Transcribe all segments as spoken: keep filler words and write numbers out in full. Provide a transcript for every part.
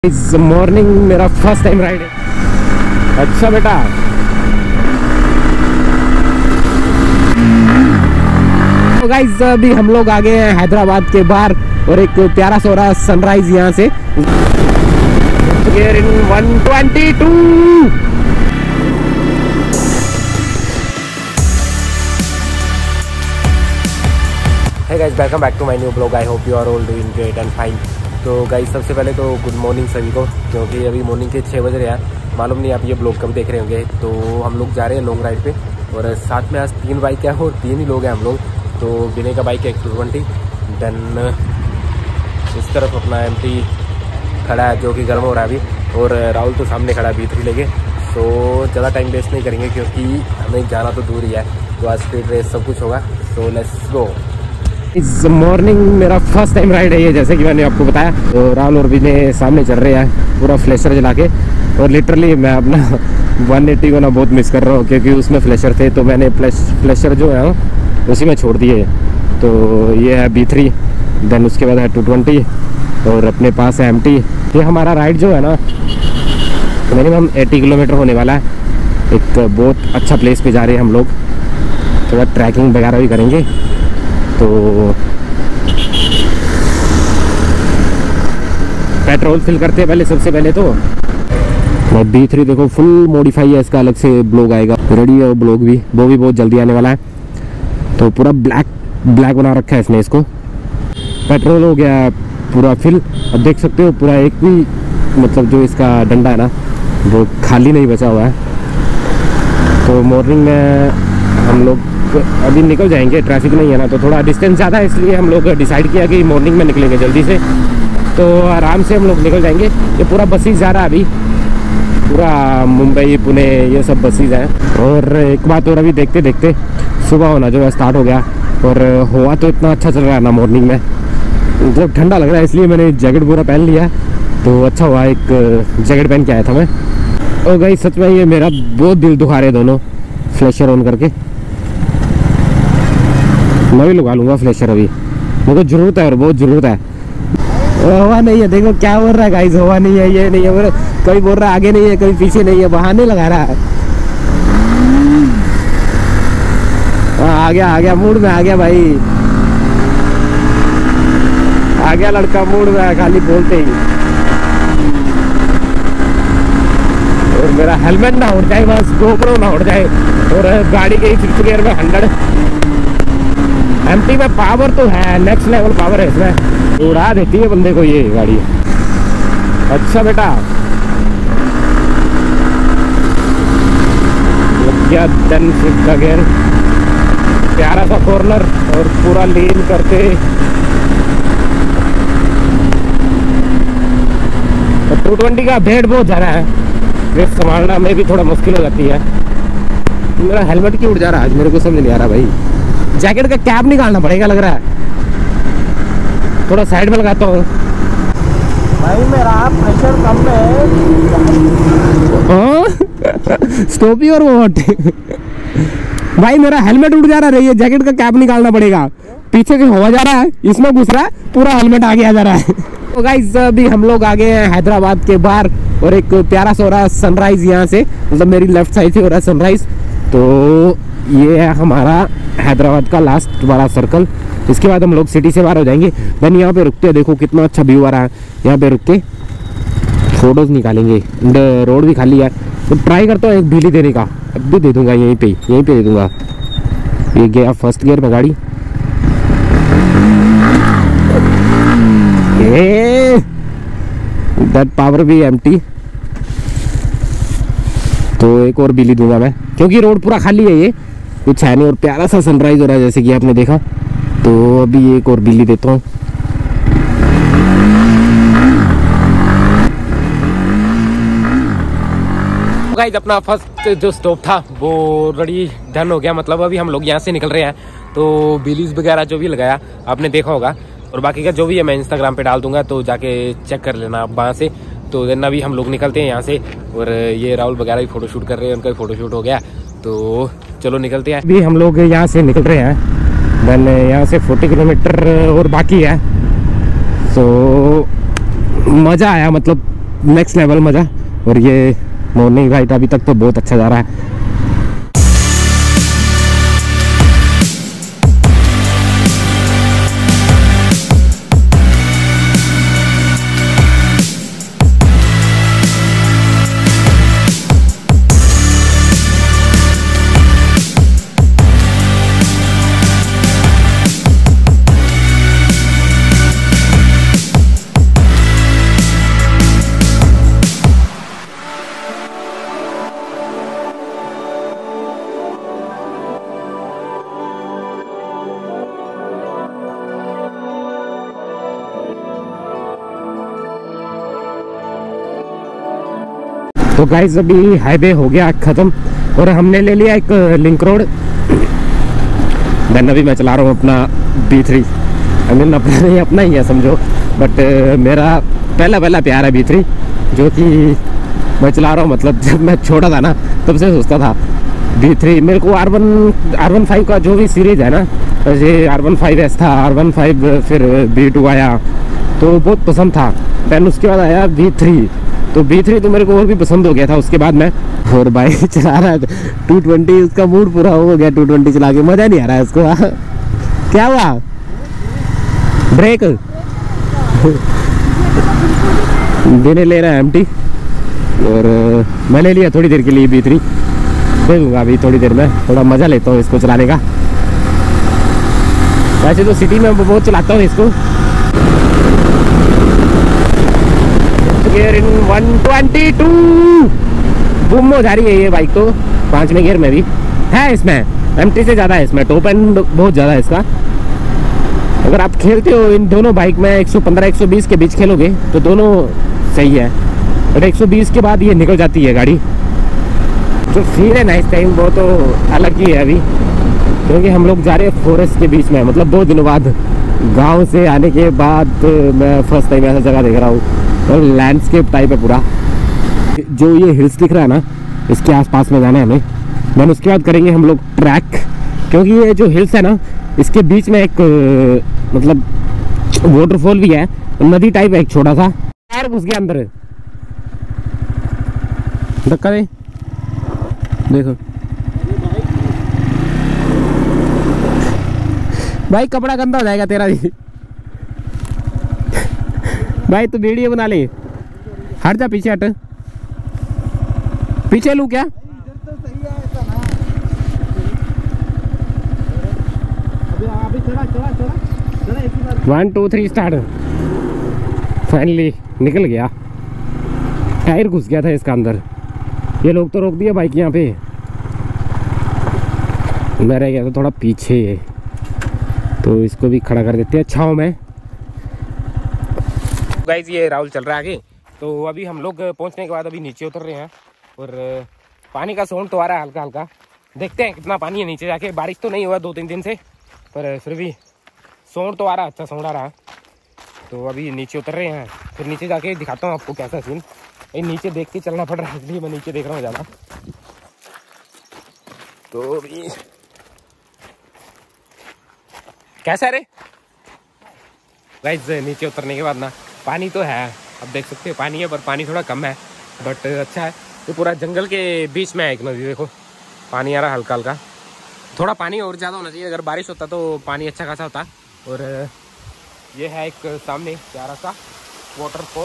इस मॉर्निंग मेरा first time ride है। अच्छा बेटा, तो गाइस अभी हम लोग आ गए हैं हैदराबाद के बाहर और एक प्यारा सा हो रहा सनराइज यहाँ से in one twenty two. Hey guys, welcome back to my new blog. I hope you are all doing great and fine. तो गाइस सबसे पहले तो गुड मॉर्निंग सभी को, क्योंकि अभी मॉर्निंग के छः बज रहे हैं। मालूम नहीं आप ये ब्लॉग कब देख रहे होंगे। तो हम लोग जा रहे हैं लॉन्ग राइड पे और साथ में आज तीन बाइक है और तीन ही लोग हैं हम लोग। तो बिने का बाइक है एक टू ट्वेंटी, देन इस तरफ अपना एम टी खड़ा है जो कि गर्म हो रहा है अभी, और राहुल तो सामने खड़ा है बी थ्री लेके। सो ज़्यादा टाइम वेस्ट नहीं करेंगे क्योंकि हमें जाना तो दूर ही है, तो आज स्पीड रेस सब कुछ होगा। So let's go. इस मॉर्निंग मेरा फर्स्ट टाइम राइड है ये, जैसे कि मैंने आपको बताया। तो राहुल और विनय सामने चल रहे हैं पूरा फ्लैशर जला के, और लिटरली मैं अपना वन एटी को ना बहुत मिस कर रहा हूँ क्योंकि उसमें फ्लैशर थे, तो मैंने फ्लैशर जो है उसी में छोड़ दिए। तो ये है बी थ्री, देन उसके बाद है टू ट्वेंटी और अपने पास है एम टी। ये हमारा राइड जो है ना मिनिमम अस्सी किलोमीटर होने वाला है। एक बहुत अच्छा प्लेस पे जा रहे हैं हम लोग, थोड़ा ट्रैकिंग वगैरह भी करेंगे। तो पेट्रोल फिल करते हैं पहले, सबसे पहले तो बी थ्री देखो फुल मॉडिफाई है, इसका अलग से ब्लॉग आएगा, रेडी है ब्लॉग भी, वो भी बहुत जल्दी आने वाला है। तो पूरा ब्लैक ब्लैक बना रखा है इसने इसको। पेट्रोल हो गया पूरा फिल, अब देख सकते हो पूरा एक भी मतलब जो इसका डंडा है ना वो खाली नहीं बचा हुआ है। तो मॉर्निंग में हम लोग अभी निकल जाएंगे, ट्रैफिक नहीं है ना, तो थोड़ा डिस्टेंस ज़्यादा है इसलिए हम लोग डिसाइड किया कि मॉर्निंग में निकलेंगे जल्दी से। तो आराम से हम लोग निकल जाएंगे। ये पूरा बसेस जा रहा है अभी, पूरा मुंबई पुणे ये सब बसेस हैं। और एक बात और, अभी देखते देखते सुबह होना जो है स्टार्ट हो गया, और हवा तो इतना अच्छा चल रहा है ना मॉर्निंग में, मतलब ठंडा लग रहा है, इसलिए मैंने जैकेट पूरा पहन लिया। तो अच्छा हुआ एक जैकेट पहन के आया था मैं। और गाइस सच में ये मेरा बहुत दिल दुखा रहे दोनों फ्लैशर ऑन करके। मैं भी लगा लूँगा फ्लैशर, अभी मेरे को जरूरत है और बहुत ज़रूरत है। हवा नहीं है, देखो क्या बोल रहा है गाइस, हवा नहीं है, ये नहीं है, कभी बोल रहा है आगे नहीं है, कभी पीछे नहीं है, बहाने लगा रहा है। आ गया आ गया मूड में, आ गया भाई, आ गया लड़का मूड में खाली बोलते ही। और मेरा हेलमेट ना उड़ जाए, बस गोप्रो ना उड़ जाए। और गाड़ी गई फिफ्थ गियर में हंड्रेड। एमटी में पावर तो है, नेक्स्ट लेवल पावर है इसमें, उड़ा देती है बंदे को ये गाड़ी। अच्छा बेटा, लग गया देन फिफ्थ का गियर, प्यारा सा कॉर्नर और पूरा लीन करके। टू ट्वेंटी का भेड़ बहुत ज़्यादा है, रेस संभालना में भी थोड़ा मुश्किल हो जाती है। मेरा हेलमेट क्यों उड़ जा रहा है आज, मेरे को समझ नहीं आ रहा भाई। जैकेट का कैप निकालना पड़ेगा लग रहा है, थोड़ा साइड में लगाता हूँ भाई, मेरा प्रेशर कम है। स्टॉपी और वोट भाई, मेरा हेलमेट उड़ जा रहा है, ये जैकेट का कैप निकालना पड़ेगा। पीछे से हवा जा रहा है, इसमें घुस रहा है, पूरा हेलमेट आगे आ जा रहा है। तो गाइस अभी हम लोग आ गए हैं हैदराबाद के बाहर और एक प्यारा सा हो रहा सनराइज यहाँ से, मतलब मेरी लेफ्ट साइड से हो रहा है सनराइज। तो ये है हमारा हैदराबाद का लास्ट बड़ा सर्कल। इसके बाद हम लोग सिटी से बाहर हो जाएंगे। देन यहाँ पे रुकते हैं, देखो कितना अच्छा व्यू आ रहा है, यहाँ पे रुक के फोटोज निकालेंगे। रोड भी खाली है, तो ट्राई करता हूँ एक बिजली देने का, अब भी दे दूंगा यहीं पे यहीं पे दे दूंगा। ये गया फर्स्ट गियर में गाड़ी, दैट पावर भी एम्प्टी। तो एक और बिजली दूंगा मैं, क्योंकि रोड पूरा खाली है, ये कुछ है नहीं, और प्यारा सा सनराइज हो रहा है जैसे कि आपने देखा। तो अभी एक और बिजली देता हूँ। गाइस अपना फर्स्ट जो स्टॉप था वो रेडी डन हो गया, मतलब अभी हम लोग यहाँ से निकल रहे हैं। तो बिलीज वगैरह जो भी लगाया आपने देखा होगा, और बाकी का जो भी है मैं इंस्टाग्राम पे डाल दूंगा, तो जाके चेक कर लेना आप वहाँ से। तो देन अभी हम लोग निकलते हैं यहाँ से, और ये राहुल वगैरह भी फोटो शूट कर रहे हैं, उनका भी फोटो शूट हो गया। तो चलो निकलते हैं। अभी हम लोग यहाँ से निकल रहे हैं, देन यहाँ से चालीस किलोमीटर और बाकी है। तो मज़ा आया, मतलब नेक्स्ट लेवल मज़ा। और ये मॉर्निंग राइड अभी तक तो बहुत अच्छा जा रहा है। तो गाइस अभी हाईवे हो गया ख़त्म और हमने ले लिया एक लिंक रोड। देन अभी मैं चला रहा हूँ अपना बी थ्री। आई मीन अपना नहीं, अपना ही है समझो, बट मेरा पहला पहला प्यार है बी थ्री, जो कि मैं चला रहा हूँ। मतलब जब मैं छोटा था ना तब से सोचता था बी थ्री। मेरे को R one R one five का जो भी सीरीज़ है ना, जैसे आर वन फाइव एस था, आर वन फाइव फिर बी टू आया तो बहुत पसंद था। दैन उसके बाद आया बी थ्री, तो बी थ्री तो मेरे को और भी पसंद हो गया था उसके बाद मैं। और बाइक चला रहा है टू ट्वेंटी, उसका मूड पूरा हो गया टू ट्वेंटी चला के, मज़ा नहीं आ रहा है उसको। क्या हुआ? ब्रेक देने ले रहा है एम टी। और मैं ले लिया थोड़ी देर के लिए बी थ्री, दे दूँगा अभी थोड़ी देर में। थोड़ा मज़ा लेता हूँ इसको चलाने का। वैसे तो सिटी में बहुत चलाता हूँ इसको। Gear in one twenty two boom हो जा रही है ये बाइक तो पाँचवें गियर में भी है। इसमें एमटी से ज़्यादा है, इसमें टॉप एंड बहुत ज़्यादा है इसका। अगर आप खेलते हो इन दोनों बाइक में एक सौ पंद्रह एक सौ बीस के बीच खेलोगे तो दोनों सही है, बट एक सौ बीस के बाद ये निकल जाती है गाड़ी। जो फील है ना इस टाइम वो तो अलग ही है अभी, क्योंकि हम लोग जा रहे हैं फॉरेस्ट के बीच में। मतलब बहुत दिनों बाद गाँव से आने के बाद मैं फर्स्ट टाइम ऐसा जगह देख रहा हूँ और लैंडस्केप टाइप है पूरा। जो ये हिल्स दिख रहा है ना, इसके आसपास में जाना है हमें। देन उसके बाद करेंगे हम लोग ट्रैक, क्योंकि ये जो हिल्स है ना इसके बीच में एक मतलब वाटरफॉल भी है, नदी टाइप है एक छोटा सा। टायर घुस गया अंदर, धक्का दे देखो भाई, कपड़ा गंदा हो जाएगा तेरा भी। भाई तू वीडियो बना ले, हट जा पीछे, हट पीछे लू क्या? One two three start. Finally निकल गया, टायर घुस गया था इसका अंदर। ये लोग तो रोक दिया बाइक यहाँ पे, मैं रह गया था थोड़ा पीछे, तो इसको भी खड़ा कर देते हैं छाँव में। गाइस ये राहुल चल रहा है आगे। तो अभी हम लोग पहुंचने के बाद अभी नीचे उतर रहे हैं और पानी का साउंड तो आ रहा है हल्का हल्का। देखते हैं कितना पानी है नीचे जाके। बारिश तो नहीं हुआ दो तीन दिन से, पर फिर भी साउंड तो आ रहा है, अच्छा साउंड आ रहा है। तो अभी नीचे उतर रहे हैं, फिर नीचे जाके दिखाता हूँ आपको कैसा सीन। ये नीचे देख के चलना पड़ रहा है, इसलिए मैं नीचे देख रहा हूँ ज़्यादा। तो अभी कैसा है रे गाइस? नीचे उतरने के बाद ना पानी तो है, अब देख सकते हो पानी है, पर पानी थोड़ा कम है, बट अच्छा है। तो पूरा जंगल के बीच में है एक नदी, देखो पानी आ रहा है हल्का हल्का। थोड़ा पानी और ज़्यादा होना चाहिए, अगर बारिश होता तो पानी अच्छा खासा होता। और ये है एक सामने प्यारा सा वाटरफॉल,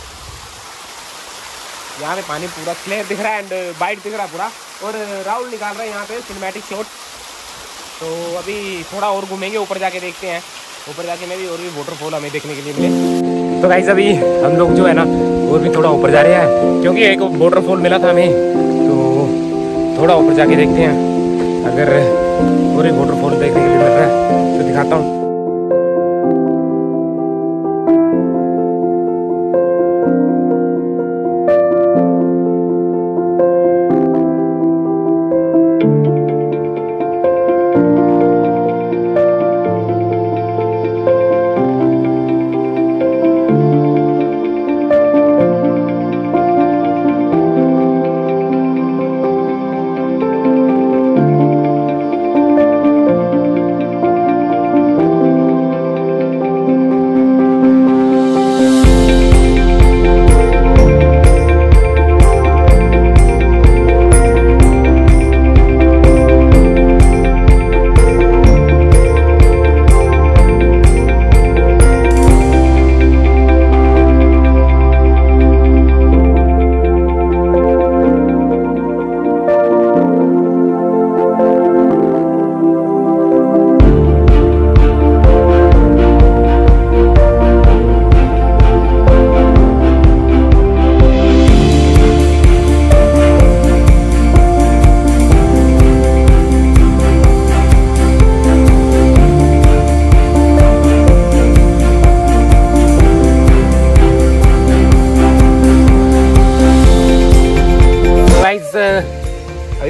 यहाँ पे पानी पूरा क्लियर दिख रहा है एंड वाइट दिख रहा है पूरा। और राहुल निकाल रहा है यहाँ पे सिनेमैटिक शॉट। तो अभी थोड़ा और घूमेंगे, ऊपर जाके देखते हैं, ऊपर जाके मैं भी और भी वाटरफॉल हमें देखने के लिए मिले। तो गाइस अभी हम लोग जो है ना और भी थोड़ा ऊपर जा रहे हैं, क्योंकि एक वाटरफॉल मिला था हमें, तो थोड़ा ऊपर जाके देखते हैं। अगर और एक वाटरफॉल देखने के लिए मिल रहा है तो दिखाता हूँ।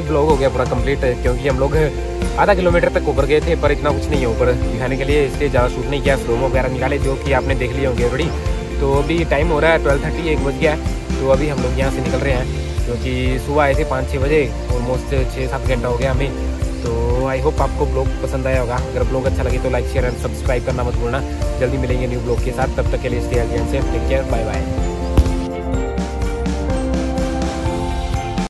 ब्लॉग हो गया पूरा कंप्लीट, क्योंकि हम लोग आधा किलोमीटर तक ऊपर गए थे, पर इतना कुछ नहीं है ऊपर दिखाने के लिए, इसलिए ज़्यादा शूट नहीं किया। स्लोमो वगैरह निकाले जो कि आपने देख लिए होंगे ऑलरेडी। तो अभी टाइम हो रहा है ट्वेल्व थर्टी, एक बज गया है। तो अभी हम लोग यहाँ से निकल रहे हैं, क्योंकि सुबह आए थे पाँच छः बजे, ऑलमोस्ट छः सात घंटा हो गया हमें। तो आई होप आपको ब्लॉग पसंद आया होगा। अगर ब्लॉग अच्छा लगे तो लाइक शेयर एंड सब्सक्राइब करना मत भूलना। जल्दी मिलेंगे न्यू ब्लॉग के साथ, तब तक के लिए stay healthy and safe, take care, bye bye.